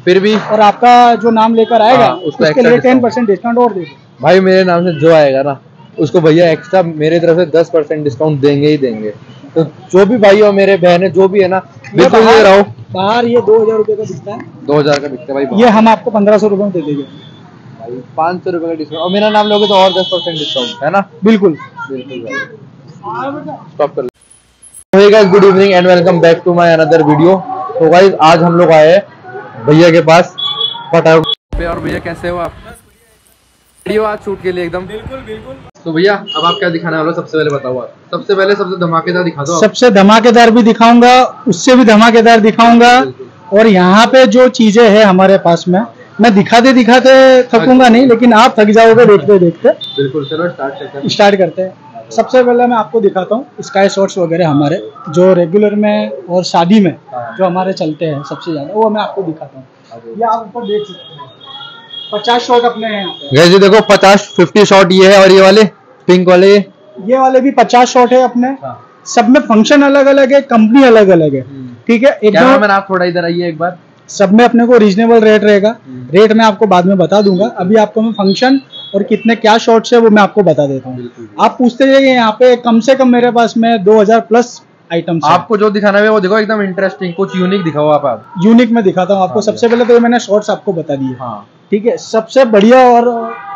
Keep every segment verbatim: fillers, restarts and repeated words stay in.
फिर भी और आपका जो नाम लेकर आएगा हाँ, उसको उसके लिए टेन परसेंट डिस्काउंट और देंगे। भाई मेरे नाम से जो आएगा ना उसको भैया एक्स्ट्रा मेरे तरफ से दस परसेंट डिस्काउंट देंगे ही देंगे। तो जो भी भाई हो मेरे बहन है जो भी है ना बिल्कुल ले रहा हूँ। बाहर ये दो हजार रुपए का बिकता है, दो हजार का बिकता है भाई, ये हम आपको पंद्रह सौ रुपए में दे देंगे भाई। पाँच सौ रुपए का डिस्काउंट और मेरा नाम लोगे तो और दस परसेंट डिस्काउंट है ना। बिल्कुल बिल्कुल भाई, स्टॉप कर। Hey guys, good evening and welcome back to my another video. तो गाइस आज हम लोग आए हैं भैया के पास पटाखों पे। और भैया कैसे हो आप? वीडियो आज शूट के लिए एकदम बिल्कुल बिल्कुल। तो भैया अब आप क्या दिखाने वाले हो? सबसे पहले बताओ आप। सबसे पहले सबसे धमाकेदार दिखा दो। सबसे धमाकेदार भी दिखाऊंगा, उससे भी धमाकेदार दिखाऊंगा। और यहाँ पे जो चीजें हैं हमारे पास में, मैं दिखाते दिखाते थकूंगा नहीं, लेकिन आप थक जाओगे देखते देखते। बिल्कुल, चलो स्टार्ट करते हैं। स्टार्ट करते हैं। सबसे पहले मैं आपको दिखाता हूँ स्काई शॉट्स वगैरह हमारे जो रेगुलर में और शादी में जो हमारे चलते हैं सबसे ज्यादा, वो मैं आपको दिखाता हूँ। ये आप ऊपर देख सकते हैं, पचास शॉट अपने हैं यहाँ पे। देखो पचास फिफ्टी शॉट ये है, और ये वाले पिंक वाले ये वाले भी पचास शॉट है अपने। सब में फंक्शन अलग अलग है, कंपनी अलग अलग है, ठीक है। एकदम आप थोड़ा इधर आइए एक बार। सब में अपने को रीजनेबल रेट रहेगा। रेट मैं आपको बाद में बता दूंगा, अभी आपको मैं फंक्शन और कितने क्या शॉट्स है वो मैं आपको बता देता हूँ। आप पूछते जाइए, यहाँ पे कम से कम मेरे पास में दो हजार प्लस आइटम्स। आपको जो दिखाना है वो देखो, एकदम इंटरेस्टिंग कुछ यूनिक दिखाओ आप। आप यूनिक में दिखाता हूँ आपको। सबसे पहले तो मैंने शॉर्ट्स आपको बता दिए, ठीक है। सबसे बढ़िया, और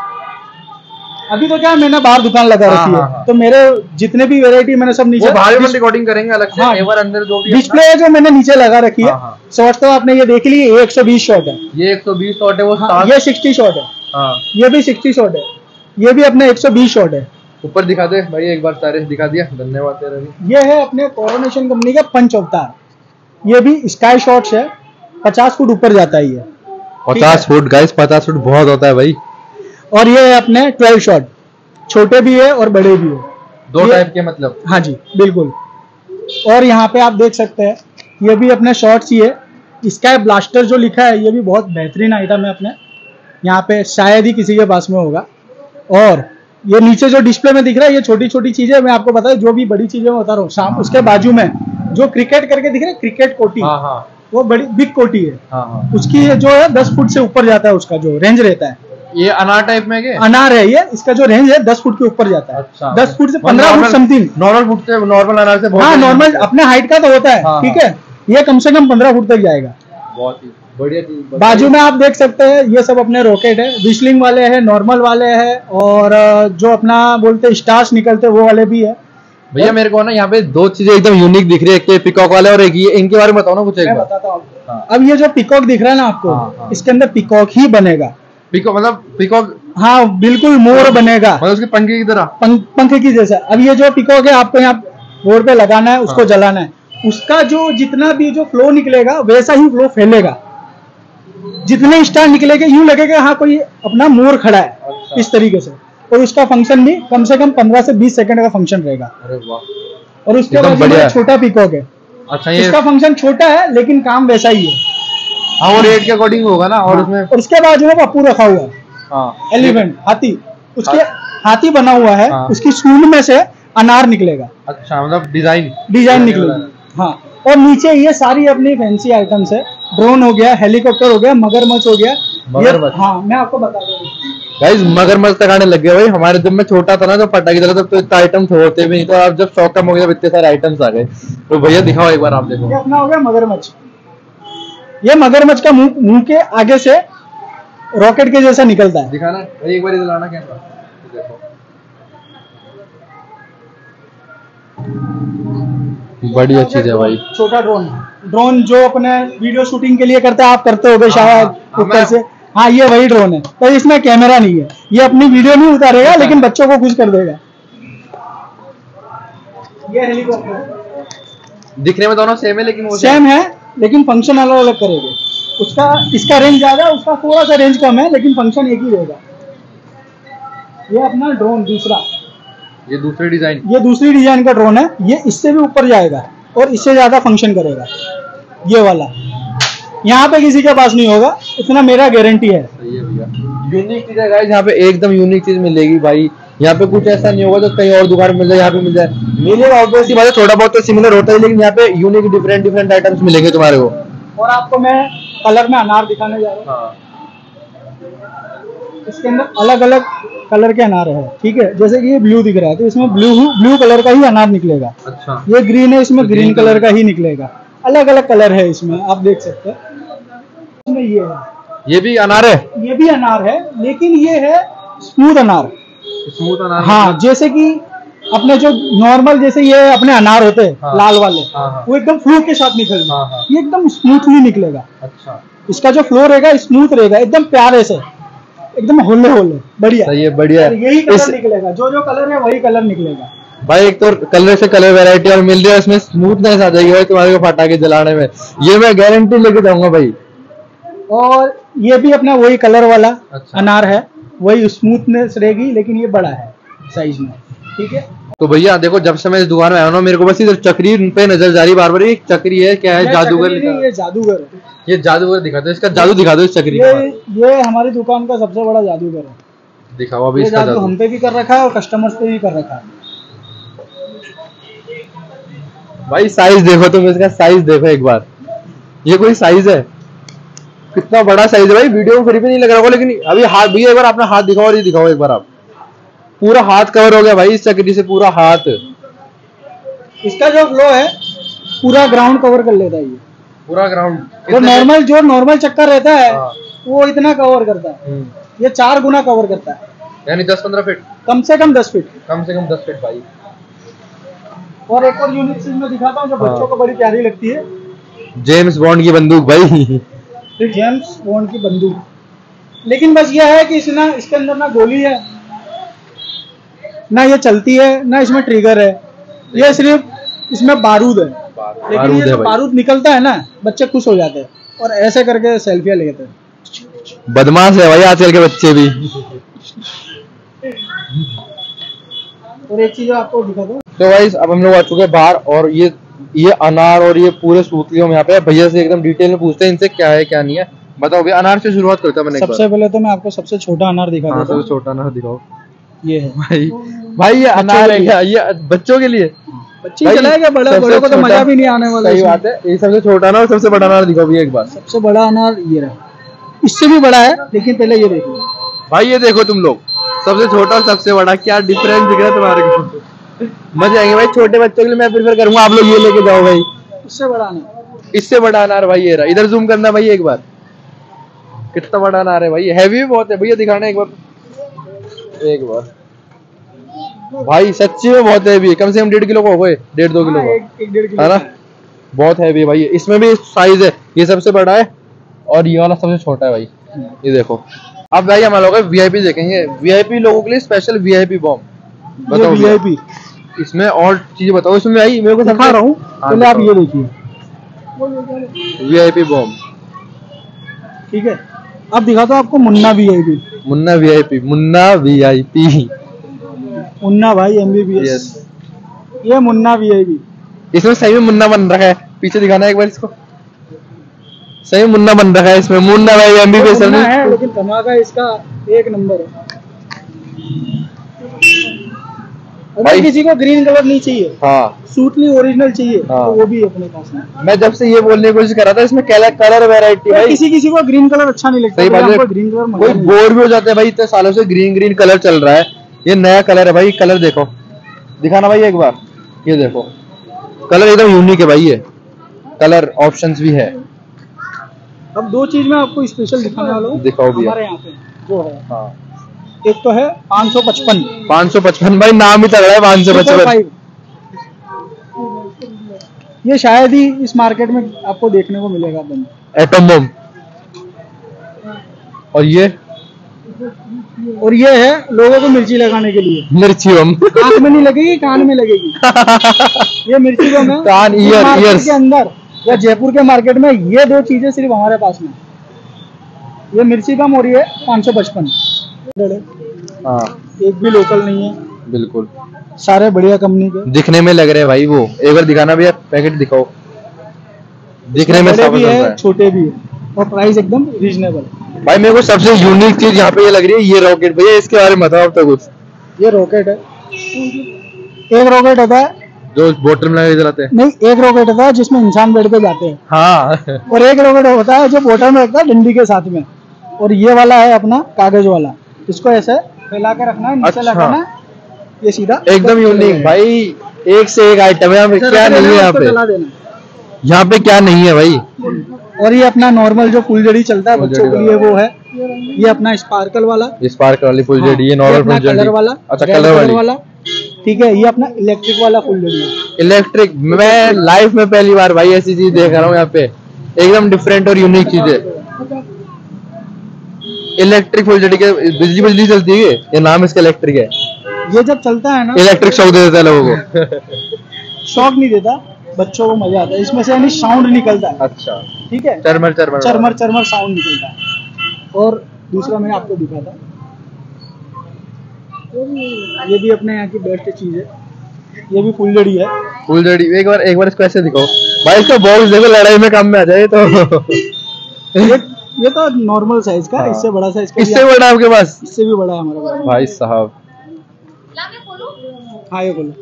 अभी तो क्या मैंने बाहर दुकान लगा रखी है, तो मेरे जितने भी वैरायटी मैंने सब नीचे बाहर में रिकॉर्डिंग करेंगे अलग से। हाँ, अंदर जो भी डिस्प्ले है जो मैंने नीचे लगा रखी है। शॉर्ट तो आपने ये देख ली, ये एक सौ बीस शॉट है। ये एक सौ बीस शॉट है वो। हाँ, ये साठ शॉट है। हाँ, ये भी साठ शॉट है। ये भी अपने एक सौ बीस शॉट है। ऊपर दिखा दे भाई एक बार, सारे दिखा दिया, धन्यवाद तेरा भी। ये है अपने कोरोनेशन कंपनी का पंच अवतार। ये भी स्काई शॉट्स है, पचास फुट ऊपर जाता है ये। पचास फुट गाइस, पचास फुट बहुत होता है भाई। और ये है अपने ट्वेल्व शॉट, छोटे भी है और बड़े भी है, दो टाइप के मतलब। हाँ जी बिल्कुल। और यहाँ पे आप देख सकते हैं, ये भी अपने शॉर्ट्स ही है। स्काई ब्लास्टर जो लिखा है ये भी बहुत बेहतरीन आइटम है अपने यहाँ पे, शायद ही किसी के पास में होगा। और ये नीचे जो डिस्प्ले में दिख रहा है ये छोटी छोटी चीजें मैं आपको बता, जो भी बड़ी चीजें मैं बता रहा हूँ। शाम उसके बाजू में जो क्रिकेट करके दिख रहा है, क्रिकेट कोटी, हाँ हाँ, वो बड़ी बिग कोटी है। हाँ हाँ। उसकी जो है दस फुट से ऊपर जाता है, उसका जो रेंज रहता है। ये अनार टाइप में है? अनार है ये, इसका जो रेंज है दस फुट के ऊपर जाता है। अच्छा, दस फुट से पंद्रह फुट समथिंग। नॉर्मल फुट से, नॉर्मल अनार से बहुत। हाँ, नॉर्मल अपने हाइट का तो होता है, ठीक है। ये कम से कम पंद्रह फुट तक जाएगा। बहुत ही बढ़िया चीज। बाजू में आप देख सकते हैं ये सब अपने रॉकेट है, विशलिंग वाले हैं, नॉर्मल वाले हैं, और जो अपना बोलते स्टार्स निकलते वो वाले भी है। भैया मेरे को ना यहाँ पे दो चीजें एकदम यूनिक दिख रही है, एक पिकॉक वाले और एक ये, इनके बारे में बताओ ना कुछ। एक बार बताता हूँ। हाँ। अब ये जो पिकॉक दिख रहा है ना आपको, हाँ, हाँ। इसके अंदर पिकॉक ही बनेगा। पिकॉक मतलब पिकॉक? हाँ बिल्कुल, मोर बनेगा, मतलब उसके पंखे की तरह, पंख की जैसा। अब ये जो पिकॉक है आपको यहाँ रोड पे लगाना है, उसको जलाना है, उसका जो जितना भी जो फ्लो निकलेगा वैसा ही फ्लो फैलेगा। जितने स्टार निकलेंगे यूं लगेगा हाँ कोई अपना मोर खड़ा है। अच्छा। इस तरीके से। और उसका फंक्शन भी कम से कम पंद्रह से बीस सेकंड का फंक्शन रहेगा। अरे वाह। और उसके बाद छोटा पिकॉक है। अच्छा, ये इसका फंक्शन छोटा है लेकिन काम वैसा ही है। हाँ, वो रेट के अकॉर्डिंग होगा ना। और उसमें और उसके बाद जो है पप्पू रखा हुआ है। हाँ, एलिफेंट, हाथी, उसके हाथी बना हुआ है। हाँ। उसकी सूंड में से अनार निकलेगा। अच्छा, मतलब डिजाइन डिजाइन निकलेगा। हाँ, और नीचे ये सारी अपनी फैंसी आइटम्स है। ड्रोन हो गया, हेलीकॉप्टर हो गया, मगरमच्छ हो गया। मगरमच्छ, हाँ मैं आपको बता दूं गाइस, मगरमच्छ तक आने लग गया भाई। हमारे जब मैं छोटा था ना, तो पटाखे चला तब तो इतना आइटम होते भी नहीं, तो आप जब शौक कम हो गया इतने सारे आइटम्स आ गए। तो भैया दिखाओ एक बार, आप देखो। ये अपना हो गया मगरमच्छ। ये मगरमच्छ का मुंह मुंह के आगे से रॉकेट के जैसा निकलता है। दिखाना भाई एक बार, इधर लाना कैमरा, देखो बढ़िया चीज है भाई। छोटा ड्रोन, ड्रोन जो अपने वीडियो शूटिंग के लिए करते हैं, आप करते होगे शायद ऊपर से। हाँ, ये वही ड्रोन है, पर इसमें कैमरा नहीं है। ये अपनी वीडियो नहीं उतारेगा लेकिन बच्चों को खुश कर देगा। ये हेलीकॉप्टर दिखने में दोनों सेम है, लेकिन वो सेम है लेकिन फंक्शन अलग अलग करेंगे। उसका इसका रेंज ज्यादा, उसका थोड़ा सा रेंज कम है, लेकिन फंक्शन एक ही रहेगा। ये अपना ड्रोन दूसरा, ये दूसरी डिजाइन, ये दूसरी डिजाइन का ड्रोन है। ये इससे भी ऊपर जाएगा और इससे ज्यादा फंक्शन करेगा। ये वाला यहाँ पे किसी के पास नहीं होगा, इतना मेरा गारंटी है। सही है भैया, यूनिक चीज है गाइस, यहाँ पे एकदम यूनिक चीज मिलेगी भाई। यहाँ पे कुछ ऐसा नहीं होगा तो कहीं और दुकान मिल जाए, यहाँ पे मिल जाए मिलेगा। ऑब्वियसली बात है, थोड़ा बहुत तो सिमिलर होता है, लेकिन यहाँ पे यूनिक डिफरेंट डिफरेंट आइटम्स मिलेंगे तुम्हारे को। और आपको मैं कलर में अनार दिखाने जा रहा हूँ। हाँ। इसके अंदर अलग अलग कलर के अनार है, ठीक है। जैसे कि ये ब्लू दिख रहा है तो इसमें ब्लू ब्लू कलर का ही अनार निकलेगा। अच्छा। ये ग्रीन है, इसमें तो ग्रीन ग्रीन कलर का ही निकलेगा। अलग अलग कलर है इसमें, आप देख सकते हैं। इसमें ये है, ये भी अनार है? ये भी अनार है, लेकिन ये है स्मूथ अनार। स्मूथ अनार? हाँ, जैसे कि अपने जो नॉर्मल जैसे ये अपने अनार होते हैं, हाँ, लाल वाले, हाँ, हाँ, वो एकदम फ्लूट के साथ निकलेगा। हाँ, हाँ, ये एकदम स्मूथली निकलेगा। अच्छा। इसका जो फ्लो रहेगा स्मूथ रहेगा, एकदम प्यारे से, एकदम होले होले, बढ़िया। सही है, बढ़िया है। यही कलर इस... निकलेगा, जो जो कलर है वही कलर निकलेगा भाई। एक तो कलर से कलर वैरायटी और मिल रही है, इसमें स्मूथनेस आ जाएगी भाई तुम्हारे को पटाखे जलाने में, ये मैं गारंटी लेके जाऊंगा भाई। और ये भी अपना वही कलर वाला अच्छा। अनार है, वही स्मूथनेस रहेगी, लेकिन ये बड़ा है साइज में, ठीक है। तो भैया देखो, जब से मैं इस दुकान में आया हूँ मेरे को बस इधर चक्री पे नजर जा रही बार बार। एक चक्री है, क्या है? जादूगर लिखा है। ये जादूगर है। ये जादूगर दिखा दो, इसका जादू दिखा दो इस चक्री ये का। ये हमारी दुकान का सबसे बड़ा जादूगर है। दिखाओ अभी ये इसका जादू जादू। हम पे भी कर रखा है और कस्टमर्स पे भी कर रखा है। भाई साइज देखो तुम, इसका साइज देखो एक बार। ये कोई साइज है? कितना बड़ा साइज है भाई। वीडियो में फिर भी नहीं लग रहा होगा, लेकिन अभी हाथ भैया एक बार अपना हाथ दिखाओ, और ये दिखाओ एक बार आप। पूरा हाथ कवर हो गया भाई इस चक्री से, पूरा हाथ। इसका जो फ्लो है पूरा ग्राउंड कवर कर लेता है। ये पूरा ग्राउंड? वो नॉर्मल जो नॉर्मल चक्कर रहता है, हाँ। वो इतना कवर करता है, ये चार गुना कवर करता है। यानी दस पंद्रह फीट? कम से कम दस फीट। कम से कम दस फीट भाई। और एक और यूनिक चीज मैं दिखाता हूँ जो हाँ। बच्चों को बड़ी प्यारी लगती है। जेम्स बॉन्ड की बंदूक भाई। जेम्स बॉन्ड की बंदूक, लेकिन बस ये है कि इसना इसके अंदर ना गोली है, ना ये चलती है, ना इसमें ट्रिगर है। ये सिर्फ इसमें बारूद है। लेकिन बारूद ये है जो भाई। बारूद निकलता है ना, बच्चे खुश हो जाते हैं और ऐसे करके सेल्फियां लेते हैं। बदमाश है भाई आजकल के बच्चे भी। और एक चीज आपको दिखा दो। तो भाई अब हम लोग आ चुके हैं बाहर, और ये ये अनार और ये पूरे सूतलियों में यहाँ पे भैया से एकदम डिटेल में पूछते हैं इनसे क्या है क्या नहीं है। बताओ भैया, अनार से शुरुआत करता हूं मैंने। सबसे पहले तो मैं आपको सबसे छोटा अनार दिखा हाँ, देता हूं। सबसे छोटा अनार दिखाओ। ये है भाई भाई ये अनार है क्या? ये बच्चों के लिए? बच्चे चलाएगा, बड़े बड़ों को तो मजा भी नहीं आने वाला। सही बात है। ये सबसे छोटा अनार और सबसे बड़ा अनार दिखाओ भैया एक बार। सबसे बड़ा अनार ये रहा, इससे भी बड़ा है, लेकिन पहले ये देखो भाई। ये देखो तुम लोग, सबसे छोटा और सबसे बड़ा, क्या डिफरेंस दिख रहा है तुम्हारे को। मजे आएंगे भाई। छोटे बच्चों के लिए मैं प्रेफर करूंगा आप लोग ये लेके जाओ भाई। इससे बड़ा अनार, इससे बड़ा अनार भाई ये रहा। इधर जूम करना भाई एक बार, कितना बड़ा अनार है भाई। हैवी भी बहुत है भैया, दिखाना एक बार एक बार। भाई सच्ची में बहुत हैवी है, कम से कम डेढ़ किलो का होगा, डेढ़ दो किलो का है ना। बहुत हैवी है भाई। इसमें भी साइज है, ये सबसे बड़ा है और ये वाला सबसे छोटा है भाई। ये देखो। अब भाई हम लोग वीआईपी देखेंगे, वीआईपी लोगों के लिए स्पेशल वीआईपी बॉम्ब। बताओ वीआईपी इसमें और चीजें बताओ इसमें भाई, मेरे को दिखा रहा हूँ। पहले आप ये देखिए, वीआईपी बॉम्ब, ठीक है। अब दिखा दो आपको Munna VIP. Munna VIP, Munna VIP, Munna भाई एमबीबीएस। ये मुन्ना वीआईपी। इसमें सही में मुन्ना बन रखा है। पीछे दिखाना एक बार इसको, सही में मुन्ना बन रखा है इसमें। मुन्ना भाई एमबीबीएस है, लेकिन धमाका इसका एक नंबर है। अगर किसी को ग्रीन कलर नहीं चाहिए, हाँ, सूटली ओरिजिनल चाहिए, हाँ, तो वो भी अपने पास है। मैं जब से ये बोलने की कोशिश कर रहा था, इसमें कलर कलर वैरायटी भाई। किसी किसी को ग्रीन कलर अच्छा नहीं लगता। सही बात है, ग्रीन कलर कोई बोर भी हो जाता है भाई। इतने सालों से ग्रीन ग्रीन कलर चल रहा है, ये नया कलर है भाई। कलर देखो, दिखाना भाई एक बार। ये देखो कलर एकदम यूनिक है भाई। ये कलर ऑप्शंस भी है। अब दो चीज मैं आपको स्पेशल दिखाने वाला हूँ। दिखाओ भैया। हमारे यहाँ पे जो है, हाँ, एक तो है पाँच सौ पचपन। पाँच सौ पचपन भाई, नाम ही तगड़ा है पाँच सौ पचपन। ये शायद ही इस मार्केट में आपको देखने को मिलेगा बम, एटम बम। और ये और ये है लोगों को मिर्ची लगाने के लिए। मिर्ची बम आँख में नहीं लगेगी, कान में लगेगी। ये मिर्ची बम है। कान, ईयर, ईयर्स के अंदर या जयपुर के मार्केट में ये दो चीजें सिर्फ हमारे पास में। ये मिर्ची बम और ये पाँच सौ पचपन। हाँ, एक भी लोकल नहीं है, बिल्कुल सारे बढ़िया कंपनी के दिखने में लग रहे हैं भाई। वो एक बार दिखाना भैया, पैकेट दिखाओ। दिखने में बड़े भी है, छोटे भी है, और प्राइस एकदम रीजनेबल। भाई मेरे को सबसे यूनिक चीज यहाँ पे ये लग रही है, ये रॉकेट। भैया इसके बारे में बताओ अब तक कुछ। ये रॉकेट है, एक रॉकेट होता है जो बोतल में लगा के जलाते हैं? नहीं, एक रॉकेट होता है जिसमें इंसान बैठ के जाते हैं। हाँ। और एक रॉकेट होता है जो बोतल में रखता है डंडी के साथ में। और ये वाला है अपना कागज वाला, इसको ऐसे फैला के रखना है, नीचे अच्छा। लगाना है, ये सीधा एकदम यूनिक भाई, एक से एक आइटम है। यहाँ पे क्या नहीं है? यहाँ पे चला देना। यहाँ पे क्या नहीं है भाई? और ये अपना नॉर्मल जो फुलझड़ी चलता है बच्चों के लिए वो है। ये अपना स्पार्कल वाला, स्पार्क वाली फुलझड़ी, ये नॉर्मल फुलझड़ी कलर वाला। अच्छा, रेड कलर वाली वाला, ठीक है। ये अपना इलेक्ट्रिक वाला फुलझड़ी है। इलेक्ट्रिक। मैं लाइफ में पहली बार भाई ऐसी चीज देख रहा हूँ यहाँ पे, एकदम डिफरेंट और यूनिक चीज है। इलेक्ट्रिक फुलझड़ी के बिजली बिजली चलती है, ये नाम इसका इलेक्ट्रिक है। ये जब चलता है ना, इलेक्ट्रिक शॉक दे देता है लोगों को। शॉक नहीं देता, बच्चों को मजा आता है। इसमें से यानी साउंड निकलता है। अच्छा, ठीक है, चरमर चरमर चरमर चरमर साउंड निकलता है। और दूसरा मैं आपको दिखाता, ये भी अपने यहाँ की बेस्ट चीज है। ये भी फुलझड़ी है। फुलझड़ी एक बार एक बार इसको ऐसे दिखाओ भाई, इसका बॉक्स देखो, लड़ाई में काम में आ जाए तो। ये ये तो नॉर्मल साइज का, हाँ। इससे बड़ा साइज का, इससे बड़ा आपके पास? इससे भी बड़ा है हमारे पास भाई साहब। हाँ, ये बोलो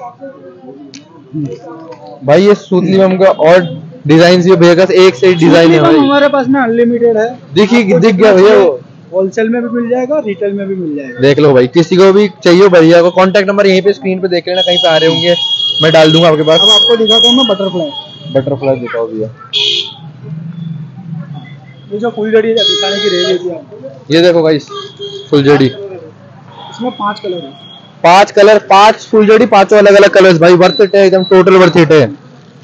भाई ये सूतली में हमका और डिजाइन भी भैया का एक से एक डिजाइन है भाई। हमारे पास में अनलिमिटेड है। दिखी दिख गया भैया, वो होलसेल में भी मिल जाएगा और रिटेल में भी मिल जाएगा। देख लो भाई, किसी को भी चाहिए भैया को कांटेक्ट नंबर यहीं पे स्क्रीन पे देख लेना, कहीं पे आ रहे होंगे, मैं डाल दूंगा आपके पास। अब आपको दिखाता हूँ मैं बटरफ्लाई। बटरफ्लाई दिखाओ भैया। ये जो फुलझड़ी दिखाने की रह गई थी आपको, ये देखो गाइस फुलझड़ी, इसमें पांच कलर है। पांच कलर, पांच फुलझड़ी, पांचों अलग अलग कलर्स भाई। वर्थ इट है एकदम, टोटल वर्थ इट है।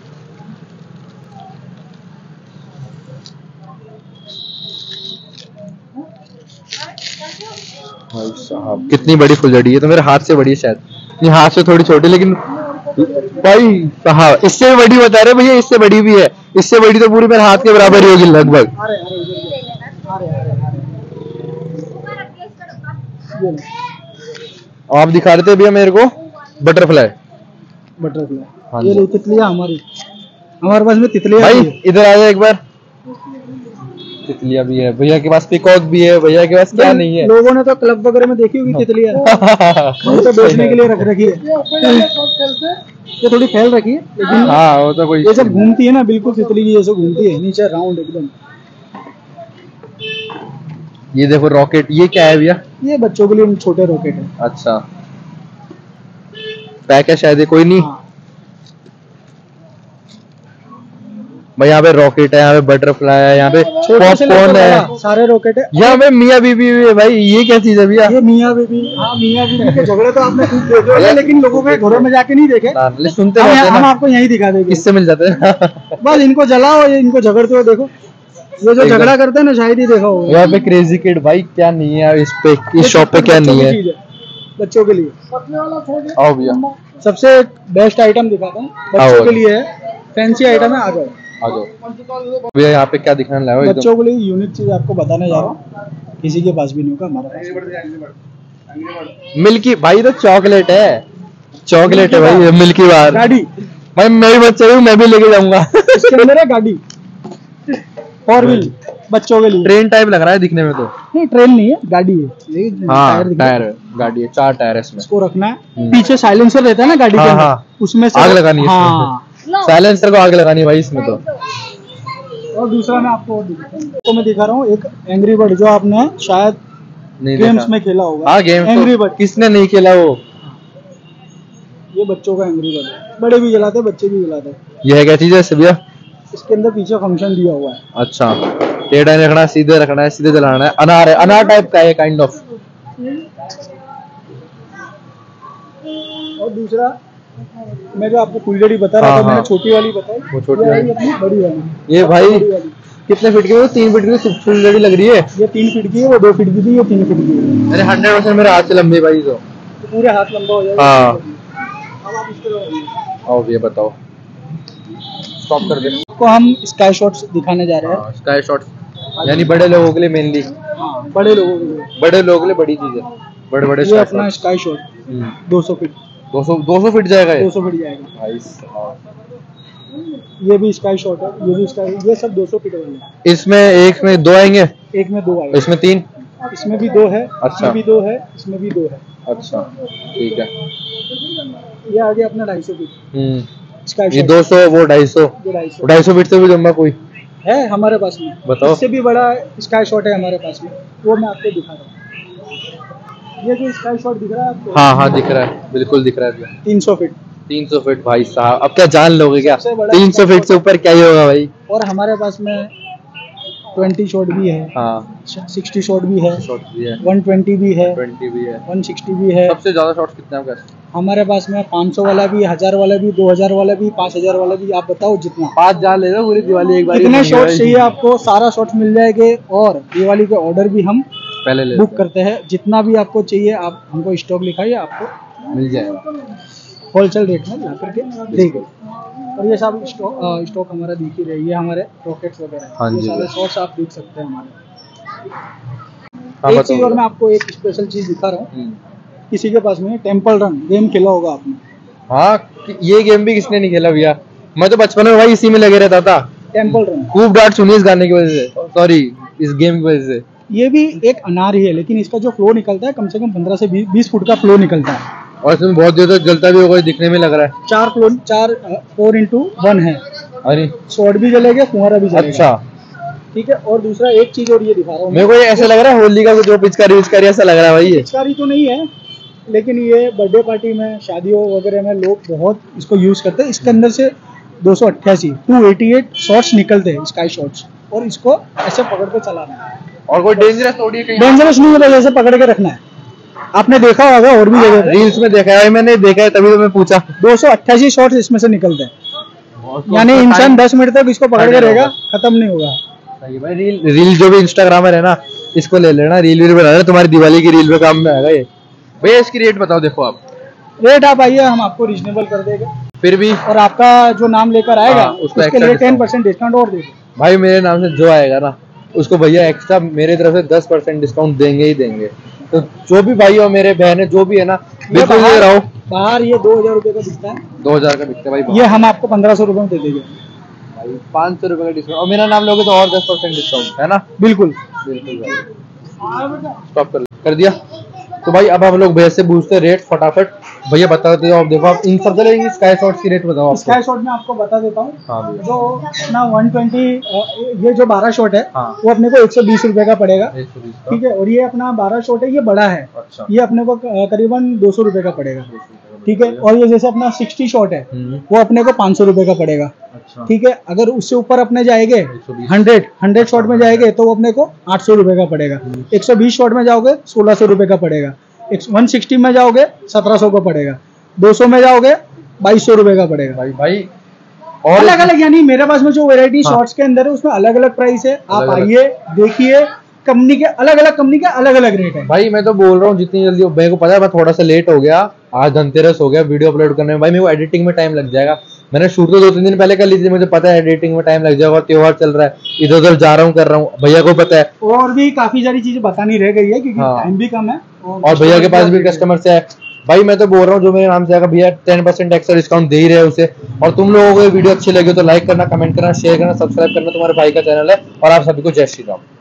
भाई साहब कितनी बड़ी फुलझड़ी है, तो मेरे हाथ से बड़ी है शायद, नहीं हाथ से थोड़ी छोटी, लेकिन भाई साहब इससे भी बड़ी बता रहे भैया, इससे बड़ी भी है। इससे बड़ी तो पूरी मेरे हाथ के बराबर ही होगी लगभग। अरे अरे अरे अरे अरे आप दिखा रहे थे भैया मेरे को बटरफ्लाई। हाँ बटरफ्लाई, जी। ये तितलियां हमारी, हमारे पास में तितलियां भाई भी है। इधर आ जाए एक बार। तितलियां भी है भैया के पास, पिकॉक भी है भैया के पास, क्या नहीं है? लोगों ने तो क्लब वगैरह में देखी होगी तितलियां, हम तो बेचने के लिए रख रखी है। ये थोड़ी फैल रखी है, लेकिन हाँ वो तो कोई ये जब घूमती है ना, बिल्कुल तितली की जैसे घूमती है, नीचे राउंड एकदम। ये देखो रॉकेट, ये क्या है भैया? ये बच्चों के लिए छोटे रॉकेट है। अच्छा, पैक है शायद, कोई नहीं। हाँ। भाई यहाँ पे रॉकेट है, यहाँ पे बटरफ्लाई है, यहाँ पे छोटे से लेकर पॉपकॉर्न बड़ा, है, सारे रॉकेट है। यहाँ पे मियाँ बीबी भी है भाई। ये क्या चीज है भैया? ये मियाँ बीबी, हाँ मियाँ बीबी के झगड़े तो आपने खूब देखे होंगे, लेकिन लोगों के घरों में जाके नहीं देखे। ना, ले सुनते हम, रहते हैं हम ना, आपको यही दिखा देंगे। किससे मिल जाते हैं। बस इनको जलाओ, ये इनको झगड़ते हुए देखो। ये जो झगड़ा करते हैं ना, शायद ही देखा होगा। यहाँ पे क्रेजी किड भाई, क्या नहीं है इस पे, इस शॉप पे क्या नहीं है? बच्चों के लिए आओ भैया, सबसे बेस्ट आइटम दिखाता हूँ, बच्चों के लिए है, फैंसी आइटम है। आ जाओ आ जाओ भैया, यहाँ पे क्या दिखाने लाए हो? एकदम बच्चों के लिए यूनिक चीज आपको बताने जा रहा हूँ, किसी के पास भी नहीं होगा, हमारे पास। मिल्की भाई, तो चॉकलेट है, चॉकलेट है भाई, मिल्की बार। गाड़ी भाई मैं भी बच्चा हूँ, मैं भी लेके जाऊंगा। इसके अंदर है गाड़ी, फोर व्हील, बच्चों के लिए। ट्रेन टाइप लग रहा है दिखने में तो। नहीं, ट्रेन नहीं है, गाड़ी है। ये हाँ टायर दिख रहा है। टायर गाड़ी है, चार टायर है इसमें। इसको रखना है, पीछे साइलेंसर रहता है ना गाड़ी के हाँ, अंदर, हाँ। उसमें से आग लगानी है हाँ। साइलेंसर को आग लगानी है भाई इसमें तो। और दूसरा मैं आपको तो मैं दिखा रहा हूँ, एक एंग्री बर्ड, जो आपने शायद नहीं गेम्स देखा। में खेला होगा। हाँ गेम एंग्री तो बर्ड, किसने नहीं खेला वो? ये बच्चों का एंग्री बर्ड है, बड़े भी जलाते हैं, बच्चे भी जलाते हैं। ये है क्या चीज है भैया? इसके अंदर पीछे फंक्शन दिया हुआ है। अच्छा, टेढ़ा नहीं रखना है, सीधे रखना है, सीधे जलाना है। अनार है, अनार टाइप का है काइंड ऑफ। और दूसरा मैं जो आपको फुलझड़ी बता रहा हाँ, था, मैंने हाँ। छोटी वाली बताई, वो छोटी ये वाली। आई अपनी बड़ी वाली। ये भाई बड़ी वाली। कितने फीट की है? तीन फीट की फुलझड़ी लग रही है। ये तीन फीट की है, वो दो फीट की थी, ये तीन फीट की है। अरे हंड्रेड परसेंट मेरे हाथ से लंबी भाई तो। तो पूरे हाथ लंबा हो जाएगा। हाँ। अब आप इसको लगाइए। आओ भैया बताओ, स्टॉप कर दे। को हम स्काई शॉट्स दिखाने जा रहे हैं। स्काई शॉट यानी बड़े लोगों के लिए मेनली, हाँ, बड़े लोगों के लिए। बड़े लोगों के लिए बड़ी चीज है, बड़े बड़े ये अपना स्काई शॉट दो सौ फीट, दो सौ दो सौ फीट जाएगा ये दो सौ फीट जाएगा। भाई साहब। ये भी स्काई शॉट है, ये भी स्काई, ये सब दो सौ फीट वाले हैं। इसमें एक में दो आएंगे, एक में दो आएगा, इसमें तीन। इसमें भी दो है, अच्छा। इसमें भी दो है, इसमें भी दो है। अच्छा ठीक है। ये आ गया अपना ढाई सौ फीट। हम्म स्काई ये दो सौ वो ढाई सौ ढाई सौ ढाई सौ फीट से भी लंबा कोई है हमारे पास में। बताओ। इससे भी बड़ा स्काई शॉट है हमारे पास में, वो मैं आपको दिखा रहा हूँ। ये जो स्काई शॉट दिख रहा है आपको? हाँ हाँ दिख रहा है, बिल्कुल दिख रहा है। तीन सौ फीट तीन सौ फीट भाई साहब, अब क्या जान लोगे क्या? सबसे बड़ा तीन सौ फीट से ऊपर क्या ही होगा भाई। और हमारे पास में ट्वेंटी शॉट भी है, हाँ सिक्सटी शॉट भी है, शॉट भी है, वन ट्वेंटी भी है, ट्वेंटी भी है, वन सिक्सटी भी है। सबसे ज्यादा शॉट्स कितने हैं आपके? हमारे पास में पाँच सौ वाला भी, हजार वाला भी, दो हजार वाला भी, पाँच हजार वाला भी। आप बताओ जितना पाँच हजार ले लो पूरी दिवाली एक बार। कितने शॉट चाहिए आपको? सारा शॉट मिल जाएंगे। और दिवाली के ऑर्डर भी हम पहले ले बुक करते हैं। जितना भी आपको चाहिए आप हमको स्टॉक लिखाइए, आपको मिल जाएगा होलसेल रेट में ला करके देंगे। और ये सब स्टॉक स्टॉक हमारा दिख ही रही है, हमारे रॉकेट्स वगैरह। हाँ ये जी सारे भाई। शॉट्स आप देख सकते हैं हमारे। हाँ, एक बताओ चीज और भैया। मैं आपको एक स्पेशल चीज दिखा रहा हूँ। हम्म। किसी के पास में टेम्पल रन गेम खेला होगा आपने? हाँ ये गेम भी किसने नहीं खेला भैया, मैं तो बचपन में भाई इसी में लगे रहता था। टेम्पल रन खूब डांट सुनी इस गाने की वजह से, सॉरी इस गेम की वजह से। ये भी एक अनार ही है, लेकिन इसका जो फ्लो निकलता है कम से कम पंद्रह से बीस फुट का फ्लो निकलता है। और इसमें बहुत देर तक जलता भी होगा, दिखने में लग रहा है। चार फ्लो चार फोर इंटू वन है। अरे शॉट भी जलेगा, फुहारा भी जलेगा। अच्छा ठीक है। और दूसरा एक चीज और ये दिखा रहा हूँ मेरे को ये ऐसा लग रहा है होली का जो पिचकारी विचकारी ऐसा लग रहा है भाई ये। पिचकारी तो नहीं है, लेकिन ये बर्थडे पार्टी में, शादियों वगैरह में लोग बहुत इसको यूज करते हैं। इसके अंदर से दो सौ अट्ठासी टू एटी एट शॉट्स निकलते हैं, स्काई शॉट्स। और इसको ऐसे पकड़ के चलाना है। और कोई डेंजरस थोड़ी है? डेंजरस नहीं है, बस ऐसे पकड़ के रखना है। आपने देखा होगा और भी जगह पे। रील्स में देखा है, मैंने देखा है तभी तो मैं पूछा। दो सौ अट्ठासी शॉट्स इसमें से निकलते हैं, यानी इंसान दस मिनट तक इसको पकड़ के रहेगा, खत्म नहीं होगा। सही भाई। रील रील जो भी इंस्टाग्रामर है ना, इसको ले लेना, रील वील बना लेना, तुम्हारी दिवाली की रील में काम में आएगा ये। भैया इसकी रेट बताओ। देखो आप रेट आप आइए, हम आपको रिजनेबल कर देंगे। फिर भी और आपका जो नाम लेकर आएगा हाँ, उसको उसके extra लिए टेन discount। परसेंट डिस्काउंट और देंगे। भाई मेरे नाम से जो आएगा ना उसको भैया एक्स्ट्रा मेरे तरफ से दस परसेंट डिस्काउंट देंगे ही देंगे। तो जो भी भाई हो, मेरे बहन है, जो भी है ना, बिल्कुल ले रहा हूँ। बाहर ये दो हजार रुपए का बिकता है, दो हजार का बिकता है भाई। ये हम आपको पंद्रह सौ रुपए में दे देंगे भाई पाँच सौ रुपए का डिस्काउंट, और मेरा नाम लोगे तो और दस परसेंट डिस्काउंट है ना। बिल्कुल। बिल्कुल स्टॉप कर कर दिया। तो भाई अब हम लोग भैया से पूछते रेट फटाफट। भैया बताते हो आप, देखो आप इन सब से लेंगे स्काई शॉट्स की रेट बताओ। स्काई शॉट में आपको बता देता हूँ। हाँ भैया। जो अपना वन ट्वेंटी ये जो बारह शॉट है हाँ। वो अपने को एक सौ बीस रुपए का पड़ेगा। एक सौ बीस का। ठीक है। और ये अपना बारह शॉट है, ये बड़ा है। अच्छा। ये अपने को करीबन दो सौ रुपए का पड़ेगा। ठीक है। और ये जैसे अपना सिक्सटी शॉट है हम्म। वो अपने को पाँच सौ रुपए का पड़ेगा। अच्छा। ठीक है। अगर उससे ऊपर अपने जाएंगे सौ बीस। हंड्रेड हंड्रेड शॉट में जाएंगे तो वो अपने को आठ सौ रुपए का पड़ेगा। एक सौ बीस शॉट में जाओगे सोलह सौ रुपए का पड़ेगा। वन सिक्सटी में जाओगे सत्रह सौ का पड़ेगा। दो सौ में जाओगे बाईस सौ रुपए का पड़ेगा। भाई भाई और अलग अलग, यानी मेरे पास में जो वेरायटी हाँ। शॉर्ट्स के अंदर है उसमें अलग अलग प्राइस है। आप अलग-अलग। आइए देखिए, कंपनी के अलग अलग कंपनी के अलग अलग रेट है। भाई मैं तो बोल रहा हूँ जितनी जल्दी, मेरे को पता है मैं थोड़ा सा लेट हो गया, आज धनतेरस हो गया, वीडियो अपलोड करने में भाई मेरे को एडिटिंग में टाइम लग जाएगा। मैंने शूट तो दो तीन दिन पहले कर ली थी, मुझे पता है एडिटिंग में टाइम लग जाएगा, त्योहार चल रहा है, इधर उधर जा रहा हूँ कर रहा हूँ, भैया को पता है। और भी काफी सारी चीजें बतानी रह गई है क्योंकि हाँ। टाइम भी कम है। और भैया के पास भी कस्टमर से है। भाई मैं तो बोल रहा हूँ जो मेरे नाम से आएगा भैया टेन परसेंट एक्स्ट्रा डिस्काउंट दे ही रहे उसे। और तुम लोगों को ये वीडियो अच्छी लगी तो लाइक करना, कमेंट करना, शेयर करना, सब्सक्राइब करना, तुम्हारे भाई का चैनल है। और आप सभी को जय श्री राम।